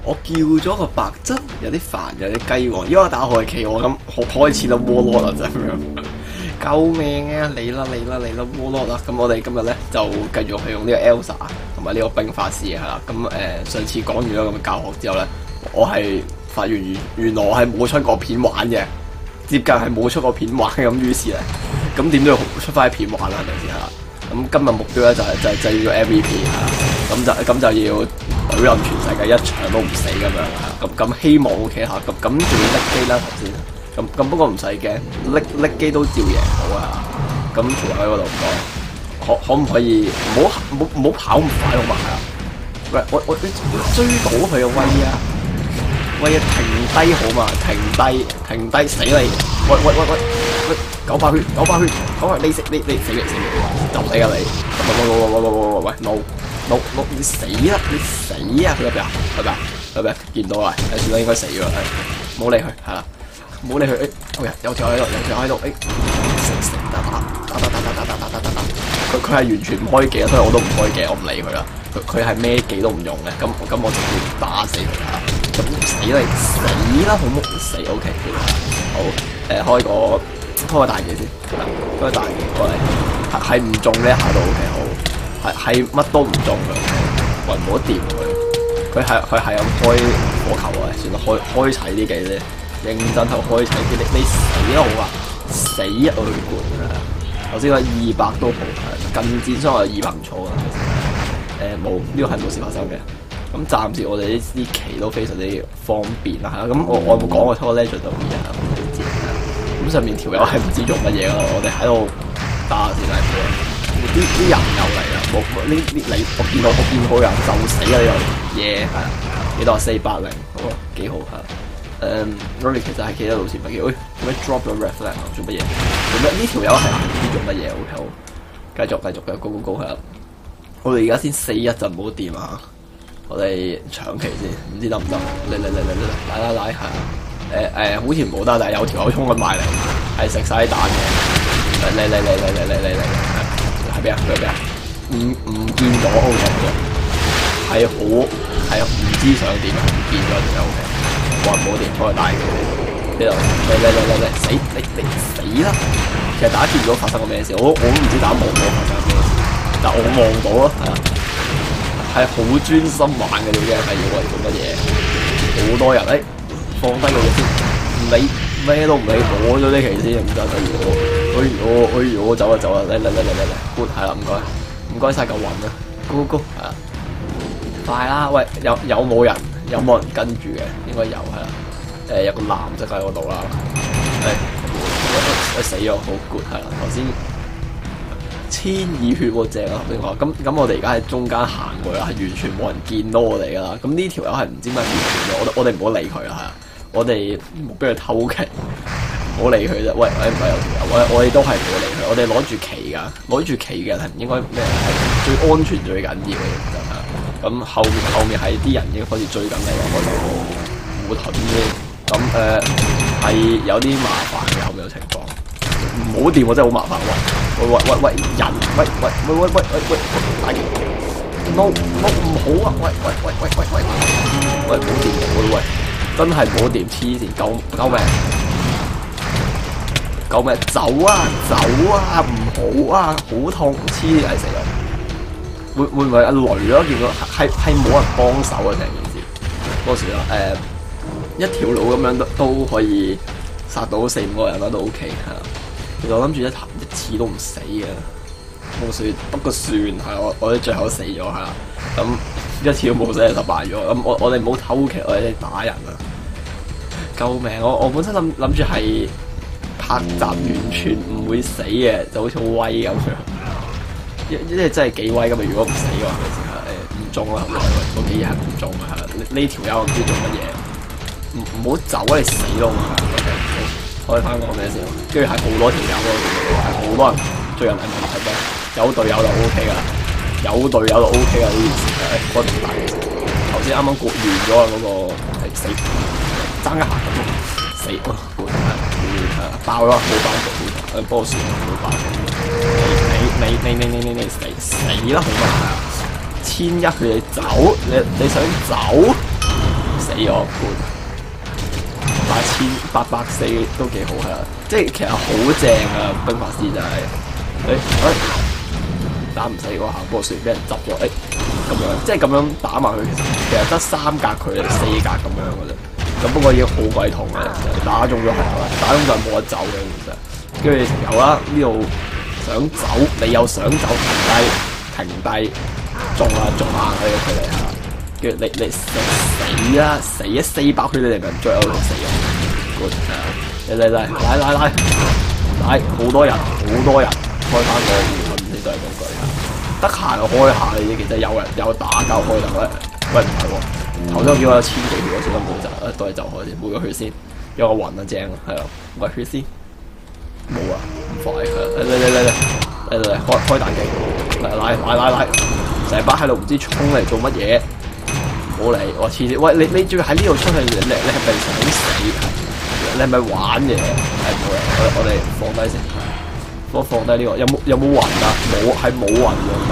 我叫咗個白汁，有啲煩，有啲雞喎，因為我打海奇我咁開始啦Warlord啦，真係咁樣。救命啊！嚟啦Warlord啦！咁我哋今日咧就繼續係用呢個 Elsa 同埋呢個冰法師係啦。咁上次講完咗咁嘅教學之後咧，我係發現原來我係冇出過片玩嘅，接近係冇出過片玩咁，於是咧咁點都要出翻片玩啦，係咪先係啦？咁今日目標咧就係要 MVP 係咁就要懟冧全世界一場都唔死咁樣係咁希望 OK 嚇，咁仲要拎機啦頭先。咁不過唔使驚，拎機都照贏到啊！咁條友喺嗰度講，可唔可以唔好跑咁快好嘛？係啊！喂，我追到佢嘅威啊！威啊！停低好嘛？停低死你！喂！900血！你死你就死啊你！喂 no 你死啊！佢入邊啊？係咪？見到啦！算啦，應該死咗啦，唔好理佢係啦。唔好理佢，有條喺度，成打，佢係完全唔開技，所以我都唔開技，我唔理佢啦。佢係咩技都唔用嘅，咁我直接打死佢啦。咁死啦，好冇死 ，OK， 好，開個大技先，開個大技過嚟，係唔中呢一下都 OK， 好，係乜都唔中嘅，唔好掂佢係咁開火球啊，算啦，開齊啲技啫。認真頭開齊啲，你死都好啊！死啊！我去管啊！頭先話200都好，近戰傷害200唔錯啊！冇呢個係冇事發生嘅。咁暫時我哋啲旗都非常之方便啦，咁我有冇講過拖 Legend 度嘅咁上面條友係唔知做乜嘢咯，我哋喺度打下先啦。啲人又嚟啦，冇呢我見到有人就死啦呢度嘢係幾多480，好幾好係。我哋其實係企喺度先，唔係做咩 drop 咗 reflect 做乜嘢？呢條友係唔知做乜嘢 ？OK， 好，繼續嘅高係啦。我哋而家先4-1就唔好掂啊！我哋搶旗先，唔知得唔得？嚟拉係好似冇得，但係有條友衝緊埋嚟，係食晒啲蛋嘅。嚟，係邊啊？唔見咗 OK， 係唔知想點啊？唔見咗條友 OK。冇電，開大嘅呢度，嚟死你死啦！其實打見咗發生過咩事，我都唔知打望到發生咩事，但我望到咯，係好專心玩嘅，呢啲係要我嚟做乜嘢？好多人放低個嘢先，唔理咩都唔理，攞咗啲旗先，唔得我走啊！嚟，good 係啦，唔該晒嚿雲啊 ，go 係啦，快啦！喂，有冇人？有冇人跟住嘅？應該有係啦。有個藍色喺嗰度啦。死咗，好 good 係啦。頭先1200血喎，正啊！頭先講咁我哋而家喺中間行過啦，係完全冇人見到我哋噶啦。咁呢條友係唔知咩變咗，我哋唔好理佢啦，係啊！我哋唔好俾佢偷旗，唔好理佢啫。喂，唔係有條友，我哋都係唔好理佢。我哋攞住旗㗎，攞住旗嘅係唔應該咩？係最安全最緊要嘅就係。咁後面係啲人已經開始追緊你，開始護盾嘅，咁係有啲麻煩嘅後面嘅情況，唔好掂我真係好麻煩喂人，喂，大件 ，no 唔好啊，喂唔好掂我喂，真係唔好掂，黐線，救命，走啊，唔好啊，好痛，黐線係死人。會唔會阿雷咯？見到係冇人幫手啊！成件事多時啦，一條路咁樣都可以殺到4-5個人啦，都 OK 係啦。其實我諗住一次都唔死嘅，冇算，不過算係我哋最後死咗係啦。咁一次都冇死就失敗咗。咁我哋唔好偷騎，我哋打人啊！救命！我本身諗住係拍集完全唔會死嘅，就好似好威咁樣。因為真係幾威㗎嘛！如果唔死嘅話，唔中啦，嗰幾日係唔中嘅，係啦。呢條友唔知做乜嘢，唔好走啊！你死咯嘛！開翻講咩先？跟住係好多條友咯，係好多人追人係問題嘅。有隊友就 O K 㗎啦，有隊友就 O K 㗎呢件事。嗰條大嘅事，頭先啱啱過完咗啊！嗰個係死爭一下咁死爆咗，冇爆到，波算冇爆。你死啦！好嘛，1100佢哋走，你想走？ 我8840都幾好係啦，即係其實好正啊！兵法師就係打唔死嗰下波船俾人執咗，咁樣即係咁樣打埋佢，其實得3格佢哋4格咁樣嘅啫。咁不過已經好鬼痛嘅，打中咗係嘛，打中就冇得走嘅其實。跟住條友啦，呢度想走，你又想走，停低，中下佢哋係啦。跟住你死啦，400血你哋咪最後死咗。good 嚟，好多人，開翻個互盾先都係嗰句啊。得閒就開下呢啲，其實有打交開就喂唔係喎，頭先我見我有1000幾血，我先都冇走，都係走開先，冇個血先，有個暈啊正啊，係啊，喂血先，冇啊，唔快嚟，開彈機，嚟，成班喺度唔知衝嚟做乜嘢，唔好理，我黐線，喂你仲要喺呢度出去，你係咪想死？你係咪玩嘢？冇啦，我哋放低先。放低呢個，有冇暈啊？冇，係冇暈㗎。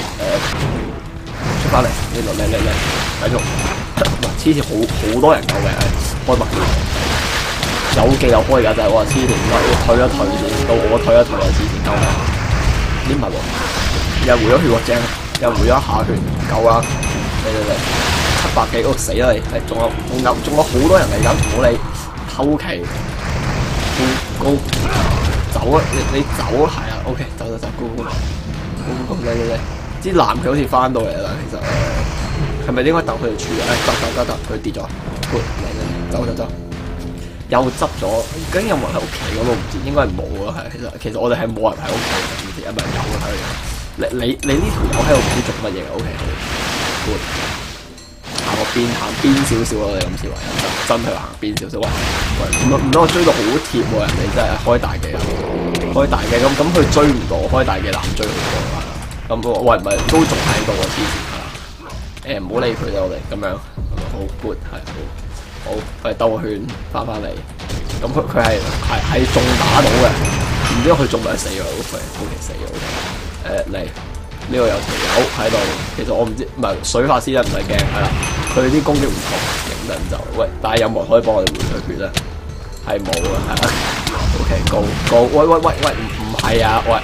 出翻嚟呢度，嚟，繼續。哇！黐線好多人救命，開埋呢個。有技有開㗎，就係我話黐線，要退一退先，到我退一退啊！黐線救命。呢唔係喎，又回咗血喎，正，又回咗一下血，夠啦。嚟，700幾，死啦你！係仲有好多人嚟緊，唔好理。偷期，高。走啊！你走係啊 ，OK， 走，高，嚟，啲藍佢好似翻到嚟啦，其實係咪應該等佢哋處理？得，佢跌咗，嚟，走，又執咗，究竟有冇人喺屋企嗰度唔知，應該係冇啊，係其實我哋係冇人喺屋企嘅，唔知係咪有啊？睇你呢條友喺度唔知做乜嘢 ？OK， 好，行邊少少咯，你咁視為真係行邊少少，喂，唔通我追到好貼喎，人哋真係開大技咁佢追唔到，開大技難追好多啦。咁喂唔係都仲喺度啊，黐線係啦。唔好理佢啦，我哋咁樣好 good 係好，我哋兜個圈翻嚟。咁佢係中打到嘅，唔知佢中咪死咗，好奇死咗。嚟。呢度有條友喺度，其實我唔知，唔係水法師咧，唔使驚，係啦，佢啲攻擊唔同，認真就喂，但係有冇人可以幫我哋回佢血咧？係冇啊，係啦 ，OK， go，喂，唔係啊，喂，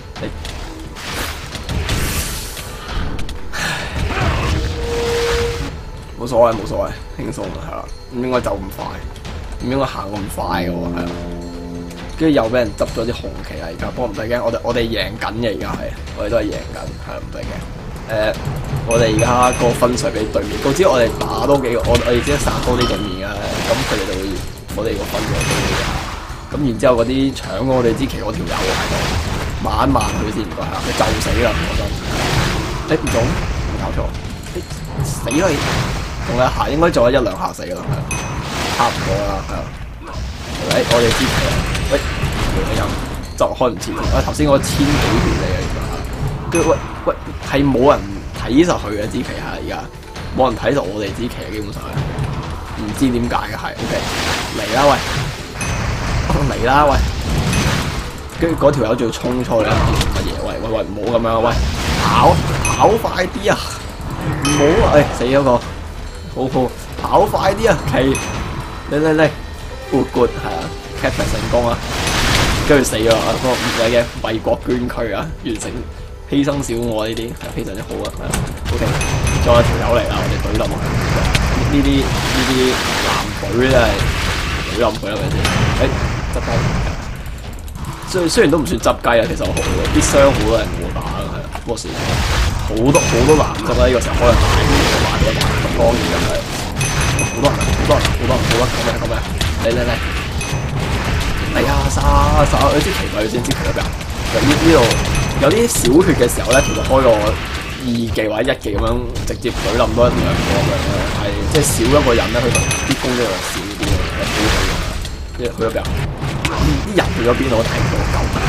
你冇所謂，輕鬆係啦，唔應該走咁快，唔應該行咁快嘅喎，係啦。跟住又俾人執咗啲紅旗啦，而家不過唔使驚，我哋贏緊嘅而家係，我哋都係贏緊，係唔使驚。我哋而家個分數比對面，告知我哋打多幾個，我哋只係殺多啲對面嘅，咁佢哋就會我哋個分數高啲啊。咁然之後嗰啲搶我哋支旗嗰條友喺度，慢佢先唔該嚇，你就死啦講真。唔中，唔搞錯，死啦你，仲有一下，應該仲有1-2下死啦，係差唔多啦，係啊。我哋支旗啊！喂，有就開唔切添。頭先我1000幾血嚟嘅，跟住喂，係冇人睇實佢嘅支旗嚇，而家冇人睇實我哋支旗，基本上係唔知點解嘅係。OK， 嚟啦喂，跟住嗰條友仲要衝出嚟，唔知做乜嘢？喂，唔好咁樣，喂，跑快啲啊！唔好死咗個，好跑快啲啊！嚟。good 係啊 ，capture 成功啊，跟住死咗啊！不過唔使嘅，為國捐軀啊，完成犧牲小我呢啲係非常之好啊，係啊 ，OK， 再有條友嚟啦，我哋懟冧佢，呢啲藍隊真係懟冧佢啦，係咪先？執雞，雖然都唔算執雞啊，其實我好啲傷好多人冇打啦，係啊，不過好多藍執啦，呢個時候可能大啲嘅話，咁當然就係好多人咁咩？嚟啊！殺！有啲奇怪，先知佢喺邊。呢度有啲少血嘅時候咧，其實開個2技或者1技咁樣，直接懟冧多1-2個咁樣，係即係少一個人咧，佢啲攻擊就少啲咯，即係去咗邊啊？啲人去咗邊我睇唔到，救命！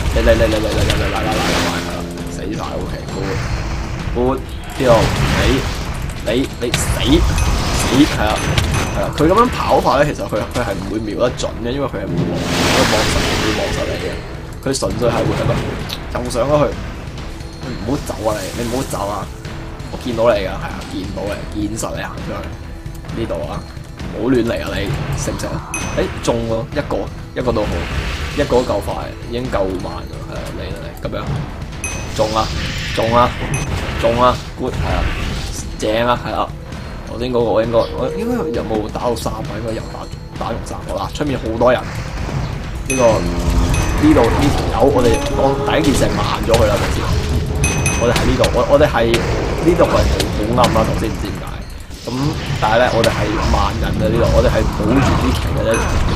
嚟！死晒 OK， 好呢度你死係啊！佢咁樣跑法咧，其實佢係唔會瞄得準嘅，因為佢係唔會望實你嘅。佢純粹係會喺度就上咗去，唔好走啊你唔好走啊！我見到你㗎，係啊，見到你，見實你行出去， 呢度啊，唔好亂嚟啊！你識唔識啊？中喎，一個都好，一個都夠快，已經夠慢啦。係啊，嚟咁樣中啊 ，good 係啊，正啊係啊。頭先嗰個我應該有冇打到3啊？應該有打用3個啦。出面好多人，呢條友我哋第一件事係慢咗佢啦，頭先。我哋喺呢度，我哋係呢度係好暗啦，頭先唔知點解。咁但係咧，我哋係慢人嘅呢度，我哋係保住啲旗嘅啫，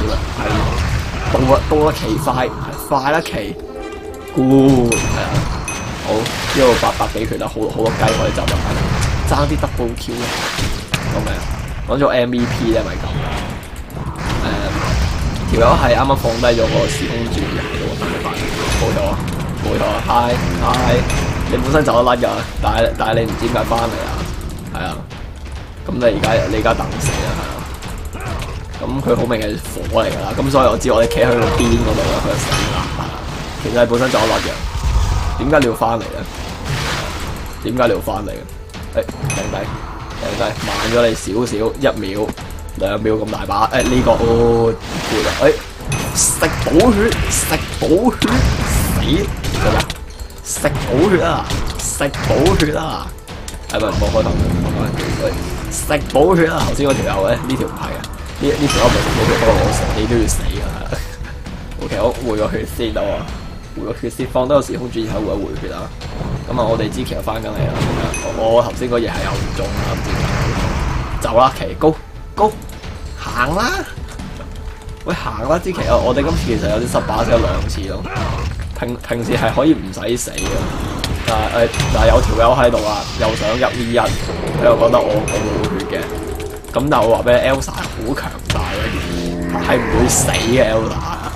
係到啦旗快啦旗 ，good 係啊，好呢度800幾血啦，好多雞可以走入嚟，爭啲 double kill 啊，講咩啊？講咗 MVP 咧咪咁條友係啱啱放低咗個時空轉移喺度，冇錯 ，hi， 你本身走得甩㗎，但係你唔知點解翻嚟啊？係啊。咁你而家等死啦，係啊！咁佢好明係火嚟㗎啦，咁所以我知我哋企喺佢個邊嗰度咧，佢就死啦，係啊！其實係本身走得甩嘅，點解你要翻嚟咧？點解你要翻嚟嘅？停低，慢咗你少少，1秒、2秒咁大把，呢個哦，攰啦，食補血，死係咪？食補血啊！係咪唔好開頭？食補血啊！頭先嗰條友咧，呢條唔係啊，呢條友唔係食補血，不過我食你都要死啊 ！OK， 我回個血先得喎，回個血先，放多個時空轉移喺回血啊！咁啊，我哋支旗又翻緊嚟啦，我頭先嗰嘢係有唔中啦，唔知點解。走啦，旗高行啦！喂，行啦支旗啊！我哋今次其實有啲失把死咗2次咯，平時係可以唔使死嘅。但係有條友喺度啊，又想1v1，佢又覺得我冇血嘅，咁但係我話俾你 ，Elsa 係好強大嘅，係唔會死嘅 Elsa，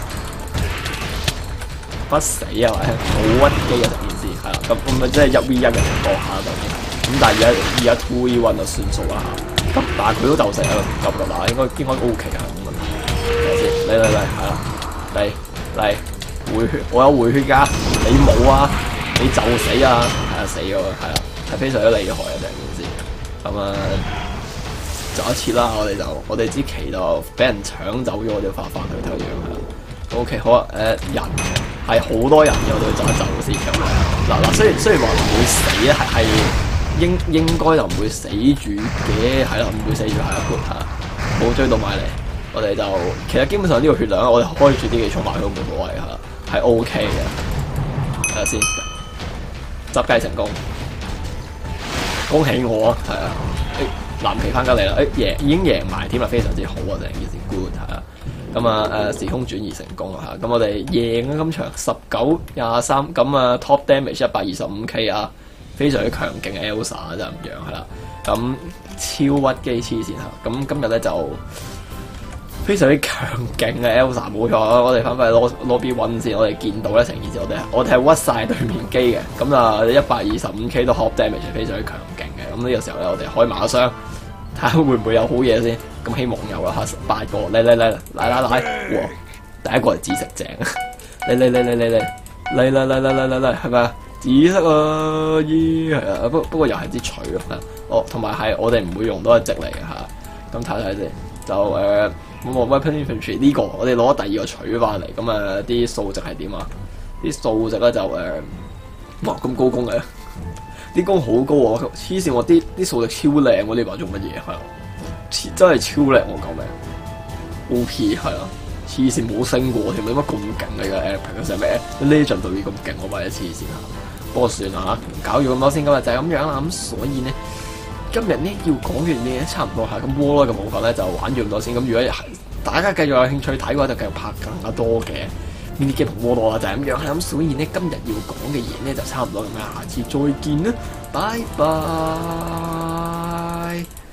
不死啊，好屈機啊成件事，係啦，咁咪即係1v1嘅情況下就，咁但係而家 2v1 就算數啦嚇，咁但係佢都鬥死啊，夠唔夠打？應該 OK 啊，冇問題。睇下先，嚟，係啦，嚟回血，我有回血㗎，你冇啊？你就死啊！係啊，死咗啊！係啊，係非常之厲害啊！成件事咁啊，走一次啦！我哋支旗就俾人搶走咗，我哋翻去睇樣係。OK， 好啊！人係好多人嘅，我哋走一走先咁啊！嗱，雖然話唔會死咧，係應該就唔會死住嘅，係啦，唔會死住係啊 good 嚇，冇追到埋嚟，我哋就其實基本上呢個血量，我哋開住啲嘢衝埋去都冇所謂嚇，係 OK 嘅。睇下先。執雞成功，恭喜我啊！係啊，藍旗翻緊嚟啦！已經贏埋添啦，非常之好啊！成件事 good 係啊，咁啊時空轉移成功啊！咁我哋贏啊今場19-23，咁啊 top damage 125k 啊，非常之強勁嘅 Elsa 啊，就咁樣係啦，咁超屈機黐線嚇！咁今日咧就非常之強勁嘅 Elsa 冇錯，我哋翻返去 lobby one 先，我哋見到咧成件事，我哋係屈晒對面機嘅，咁啊125k 都 top damage 非常之強勁嘅，咁呢個時候咧我哋開埋個箱，睇下會唔會有好嘢先，咁希望有啦嚇，8個嚟，哇！第一個係紫色正，嚟，係咪啊？紫色啊，係啊，不過又係支錘咯，同埋係我哋唔會用到一隻嚟嘅嚇，咁睇睇先，就Weapon Infantry 呢個，我哋攞第2個錘翻嚟，咁啊啲數值係點啊？啲數值咧就哇咁高攻嘅，啲攻好高喎，黐線喎，啲數值超靚喎，呢把做乜嘢係啊？真係超靚喎，救命 ！OP 係啊，黐線冇升過添，點解咁勁嚟嘅 Epic 成咩 Legend 到咁勁，我咪黐線嚇！不過算啦嚇，搞咗咁多先，今日就係咁樣啦，咁所以呢。今日呢要講完嘢差唔多係咁窩嘅部分咧就玩住咁多先，咁如果大家繼續有興趣睇嘅話，就繼續拍更加多嘅 mini game 同窩啦，就係咁樣。咁所以呢今日要講嘅嘢咧就差唔多咁樣，下次再見啦，拜拜。